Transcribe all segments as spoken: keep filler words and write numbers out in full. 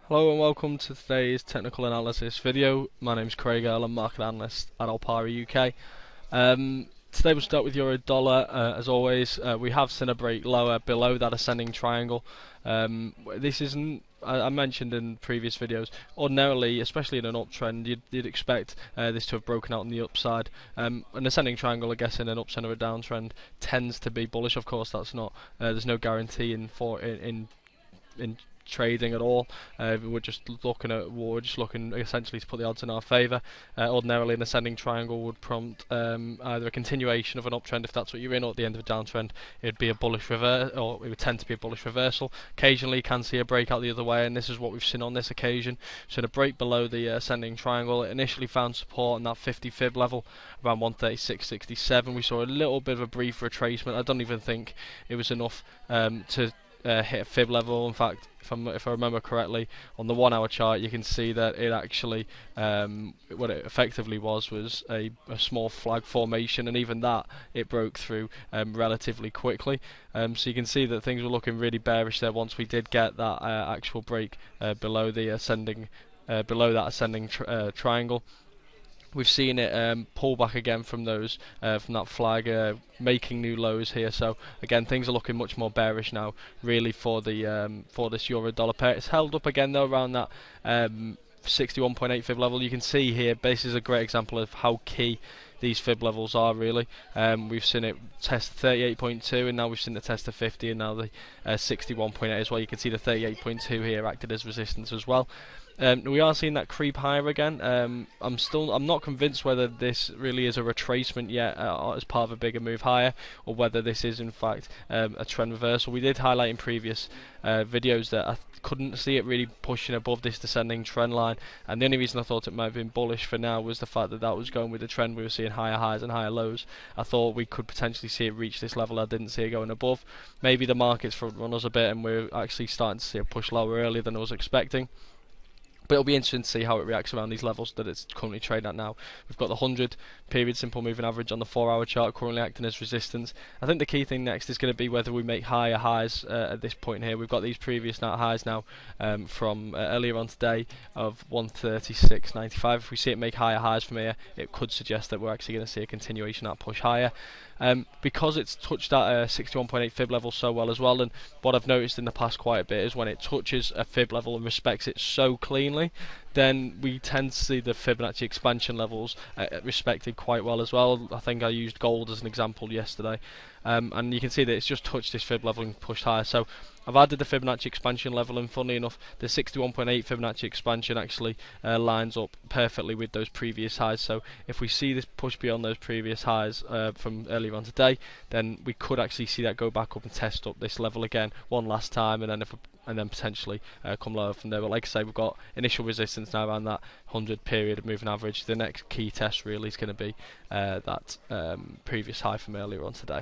Hello and welcome to today's technical analysis video. My name is Craig Earle, I'm market analyst at Alpara U K. Um, today we'll start with euro dollar. Uh, as always, uh, we have seen a break lower below that ascending triangle. Um, this isn't, I, I mentioned in previous videos, ordinarily, especially in an uptrend, you'd, you'd expect uh, this to have broken out on the upside. Um, an ascending triangle, I guess, in an uptrend or a downtrend tends to be bullish. Of course, that's not. Uh, there's no guarantee in for in in, in trading at all. Uh, we're just looking at we're just looking essentially to put the odds in our favour. Uh, ordinarily, an ascending triangle would prompt um, either a continuation of an uptrend if that's what you're in, or at the end of a downtrend, it'd be a bullish reverse, or it would tend to be a bullish reversal. Occasionally, you can see a breakout the other way, and this is what we've seen on this occasion. So, a break below the uh, ascending triangle. It initially found support on that fifty fib level around one thirty-six sixty-seven. We saw a little bit of a brief retracement. I don't even think it was enough um, to Uh, hit a fib level. In fact, if, I'm, if I remember correctly, on the one hour chart you can see that it actually, um, what it effectively was, was a, a small flag formation, and even that it broke through um, relatively quickly. Um, so you can see that things were looking really bearish there once we did get that uh, actual break uh, below the ascending, uh, below that ascending tr uh, triangle. We've seen it um, pull back again from those, uh, from that flag, uh, making new lows here. So again, things are looking much more bearish now, really, for the um, for this euro dollar pair. It's held up again though around that um, sixty-one point eight fib level. You can see here, this is a great example of how key these fib levels are really. Um, we've seen it test thirty-eight point two, and now we've seen it test the fifty, and now the uh, sixty-one point eight as well. You can see the thirty-eight point two here acted as resistance as well. Um, we are seeing that creep higher again. Um, I'm still, I'm not convinced whether this really is a retracement yet uh, as part of a bigger move higher, or whether this is in fact um, a trend reversal. We did highlight in previous uh, videos that I th couldn't see it really pushing above this descending trend line, and the only reason I thought it might have been bullish for now was the fact that that was going with the trend. We were seeing higher highs and higher lows. I thought we could potentially see it reach this level. I didn't see it going above. Maybe the market's front run us a bit, and we're actually starting to see it push lower earlier than I was expecting. But it'll be interesting to see how it reacts around these levels that it's currently trading at now. We've got the one hundred period simple moving average on the four hour chart currently acting as resistance. I think the key thing next is going to be whether we make higher highs uh, at this point here. We've got these previous highs now um, from uh, earlier on today of one thirty-six ninety-five. If we see it make higher highs from here, it could suggest that we're actually going to see a continuation of that push higher. Um, because it's touched that uh, sixty-one point eight fib level so well as well, and what I've noticed in the past quite a bit is when it touches a fib level and respects it so cleanly, then we tend to see the Fibonacci expansion levels uh, respected quite well as well. I think I used gold as an example yesterday, um, and you can see that it's just touched this fib level and pushed higher. So I've added the Fibonacci expansion level, and funnily enough, the sixty-one point eight Fibonacci expansion actually uh, lines up perfectly with those previous highs. So if we see this push beyond those previous highs uh, from earlier on today, then we could actually see that go back up and test up this level again one last time, and then if and then potentially uh, come lower from there. But like I say, we've got initial resistance now around that one hundred period of moving average. The next key test really is going to be uh, that um, previous high from earlier on today.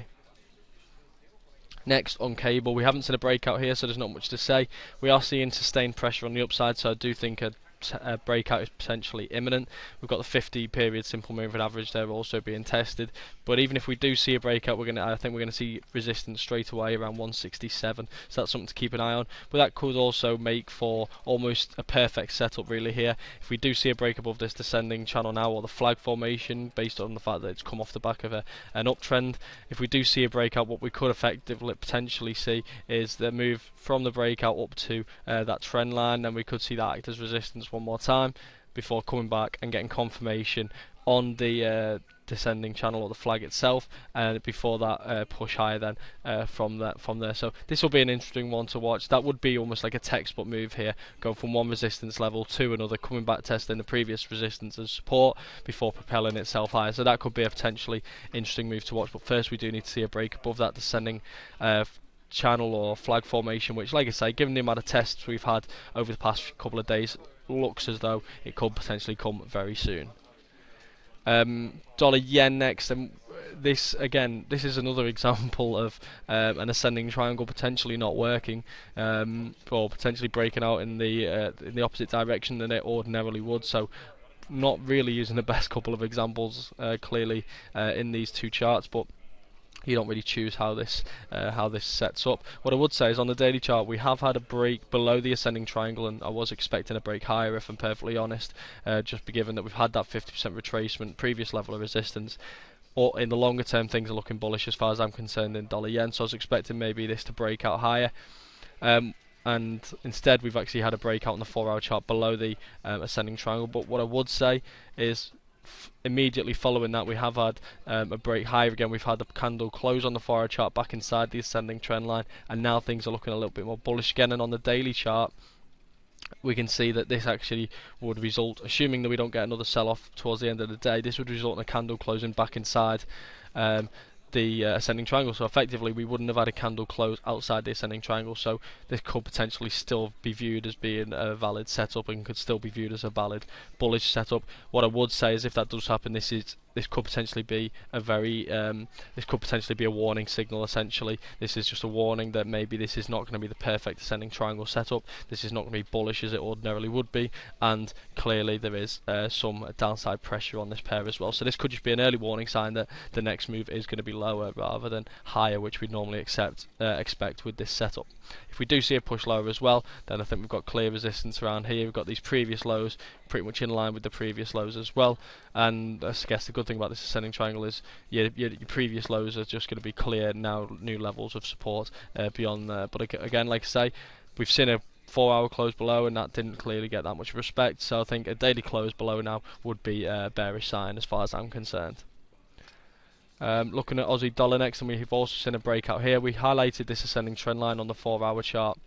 Next, on cable, we haven't seen a breakout here, so there's not much to say. We are seeing sustained pressure on the upside, so I do think a Uh, breakout is potentially imminent. We've got the fifty period simple moving average there also being tested, but even if we do see a breakout, we're gonna I think we're going to see resistance straight away around one sixty-seven, so that's something to keep an eye on. But that could also make for almost a perfect setup really here. If we do see a break above this descending channel now, or the flag formation, based on the fact that it's come off the back of a, an uptrend, if we do see a breakout, what we could effectively potentially see is the move from the breakout up to uh, that trend line, and we could see that act as resistance one more time before coming back and getting confirmation on the uh, descending channel or the flag itself, and before that uh, push higher then uh, from that from there. So this will be an interesting one to watch. That would be almost like a textbook move here, going from one resistance level to another, coming back testing the previous resistance as support before propelling itself higher. So that could be a potentially interesting move to watch, but first we do need to see a break above that descending uh, channel or flag formation, which, like I say, given the amount of tests we've had over the past couple of days, looks as though it could potentially come very soon. Um, dollar yen next, and this again, this is another example of um, an ascending triangle potentially not working, um, or potentially breaking out in the uh, in the opposite direction than it ordinarily would. So not really using the best couple of examples uh, clearly uh, in these two charts, but you don't really choose how this uh, how this sets up. What I would say is on the daily chart we have had a break below the ascending triangle, and I was expecting a break higher if I'm perfectly honest, uh, just given that we've had that fifty percent retracement, previous level of resistance. Or in the longer term things are looking bullish as far as I'm concerned in dollar yen, so I was expecting maybe this to break out higher. Um, and instead we've actually had a breakout on the four hour chart below the um, ascending triangle. But what I would say is f immediately following that we have had um, a break higher again. We've had the candle close on the four hour chart back inside the ascending trend line, and now things are looking a little bit more bullish again. And on the daily chart we can see that this actually would result, assuming that we don't get another sell-off towards the end of the day, this would result in a candle closing back inside um, the uh, ascending triangle. So effectively we wouldn't have had a candle close outside the ascending triangle, so this could potentially still be viewed as being a valid setup and could still be viewed as a valid bullish setup. What I would say is if that does happen, this is this could potentially be a very um, this could potentially be a warning signal. Essentially, this is just a warning that maybe this is not going to be the perfect ascending triangle setup. This is not going to be bullish as it ordinarily would be, and clearly there is uh, some downside pressure on this pair as well. So this could just be an early warning sign that the next move is going to be lower rather than higher, which we'd normally accept uh, expect with this setup. If we do see a push lower as well, then I think we've got clear resistance around here. We've got these previous lows pretty much in line with the previous lows as well, and I guess the good thing about this ascending triangle is your, your, your previous lows are just going to be clear now, new levels of support uh, beyond there. But again, like I say, we've seen a four hour close below and that didn't clearly get that much respect, so I think a daily close below now would be a bearish sign as far as I'm concerned. Um, looking at Aussie dollar next, and we've also seen a breakout here. We highlighted this ascending trend line on the four hour chart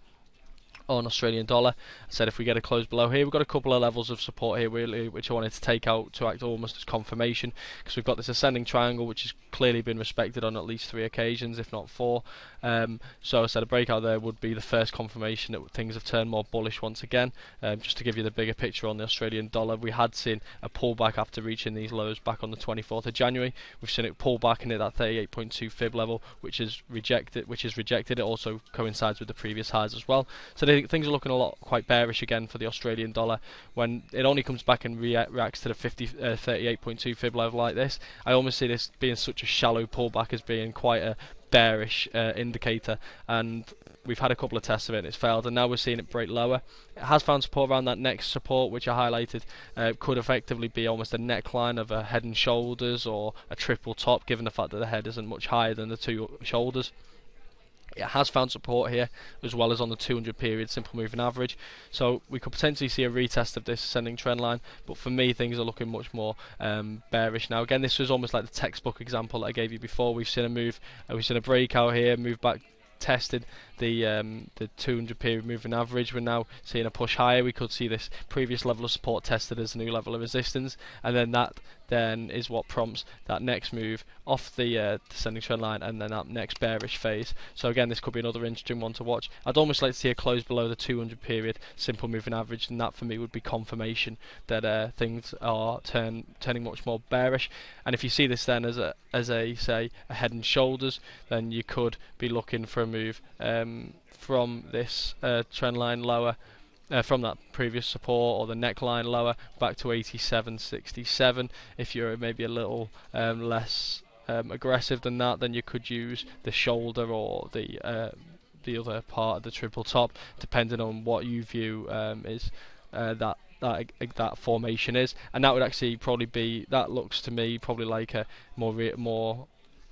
on Australian dollar. I said if we get a close below here, we've got a couple of levels of support here really, which I wanted to take out to act almost as confirmation, because we've got this ascending triangle which has clearly been respected on at least three occasions, if not four. Um, so I said a breakout there would be the first confirmation that things have turned more bullish once again. Um, just to give you the bigger picture on the Australian dollar, we had seen a pullback after reaching these lows back on the twenty-fourth of January. We've seen it pull back and hit that thirty-eight point two fib level, which is rejected. Which is rejected. It also coincides with the previous highs as well. So they, things are looking a lot quite bearish again for the Australian dollar. When it only comes back and rea reacts to the fifty, uh, thirty-eight point two fib level like this, I almost see this being such a shallow pullback as being quite a bearish uh, indicator, and we've had a couple of tests of it and it's failed, and now we're seeing it break lower. It has found support around that next support which I highlighted. Uh, could effectively be almost a neckline of a head and shoulders or a triple top, given the fact that the head isn't much higher than the two shoulders. It has found support here as well as on the two hundred period simple moving average, so we could potentially see a retest of this ascending trend line, but for me things are looking much more um, bearish now. Again, this was almost like the textbook example that I gave you before. We've seen a move, uh, we've seen a breakout here, move back, tested the um, the two hundred period moving average. We're now seeing a push higher. We could see this previous level of support tested as a new level of resistance, and then that then is what prompts that next move off the uh, descending trend line, and then that next bearish phase. So again, this could be another interesting one to watch. I'd almost like to see a close below the two hundred period simple moving average, and that for me would be confirmation that uh, things are turn, turning much more bearish. And if you see this then as a as a say a head and shoulders, then you could be looking for a move um, from this uh, trend line lower, Uh, from that previous support or the neckline lower back to eighty-seven sixty-seven. If you're maybe a little um, less um, aggressive than that, then you could use the shoulder or the uh, the other part of the triple top, depending on what you view um, is uh, that that that formation is, and that would actually probably be, that looks to me probably like a more re more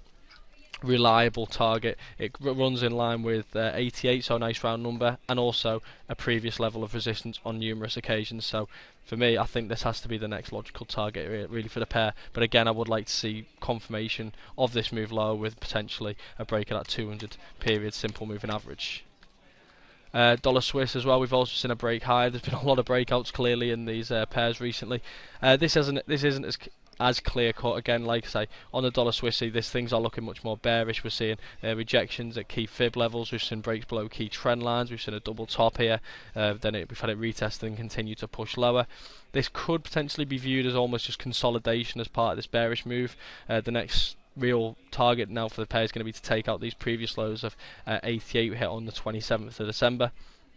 reliable target. It runs in line with uh, eighty-eight, so a nice round number, and also a previous level of resistance on numerous occasions. So for me, I think this has to be the next logical target re really for the pair. But again, I would like to see confirmation of this move lower with potentially a break of that two hundred period simple moving average. Uh, dollar Swiss as well, we've also seen a break high. There's been a lot of breakouts clearly in these uh, pairs recently. Uh, this isn't this isn't as as clear cut. Again, like I say, on the dollar Swissy, this things are looking much more bearish. We're seeing uh, rejections at key fib levels. We've seen breaks below key trend lines. We've seen a double top here. Uh, then it, we've had it retested and continue to push lower. This could potentially be viewed as almost just consolidation as part of this bearish move. Uh, the next real target now for the pair is going to be to take out these previous lows of uh, eighty-eight we hit on the twenty-seventh of December.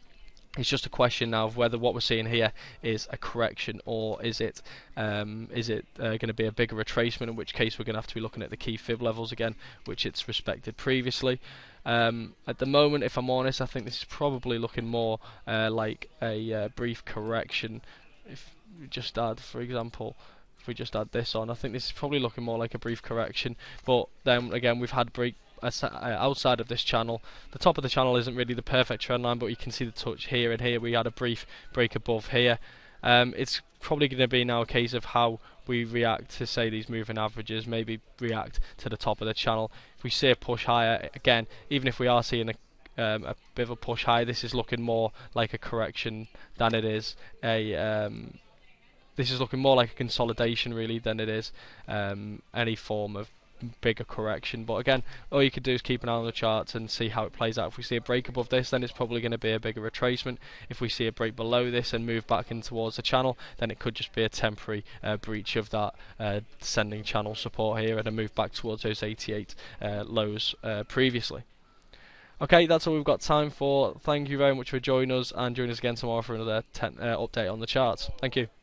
It's just a question now of whether what we're seeing here is a correction, or is it um, is it uh, going to be a bigger retracement, in which case we're going to have to be looking at the key fib levels again, which it's respected previously. Um, at the moment, if I'm honest, I think this is probably looking more uh, like a uh, brief correction. If we just add, for example, if we just add this on, I think this is probably looking more like a brief correction. But then again, we've had break outside of this channel. The top of the channel isn't really the perfect trend line, but you can see the touch here and here. We had a brief break above here. Um, it's probably going to be now a case of how we react to, say, these moving averages, maybe react to the top of the channel. If we see a push higher, again, even if we are seeing a Um, a bit of a push high, this is looking more like a correction than it is a um, this is looking more like a consolidation really than it is um, any form of bigger correction. But again, all you can do is keep an eye on the charts and see how it plays out. If we see a break above this, then it's probably going to be a bigger retracement. If we see a break below this and move back in towards the channel, then it could just be a temporary uh, breach of that uh, descending channel support here and a move back towards those eighty-eight uh, lows uh, previously. Okay, that's all we've got time for. Thank you very much for joining us, and join us again tomorrow for another ten, uh, update on the charts. Thank you.